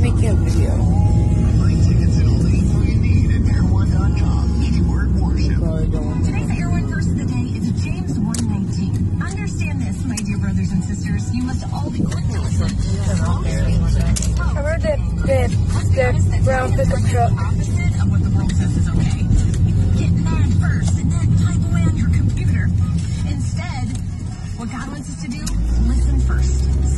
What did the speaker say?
making a video. Buy tickets and all the info you need at air1.com. Keyword worship. Today's Air One verse of the day is James 1:19. Understand this, my dear brothers and sisters. You must all be quick to listen. I heard that the brown pickup truck. Opposite of what the world says is okay. Get mad first and then type away on your computer. Instead, what God wants us to do, listen first.